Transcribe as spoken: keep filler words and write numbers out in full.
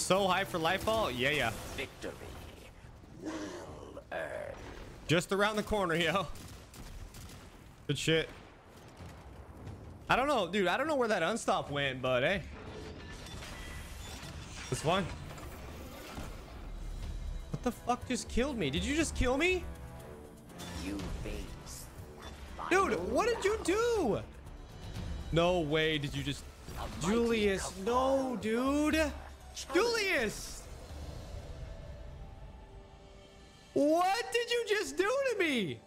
So hyped for LightFall. Yeah, yeah. Victory. Well earned. Just around the corner, yo. Good shit. I don't know, dude. I don't know where that unstop went, but hey. It's fun. What the fuck just killed me? Did you just kill me? You face. Dude, what did you do? No way. Did you just... Julius. No, dude. Julius. What did you just do to me?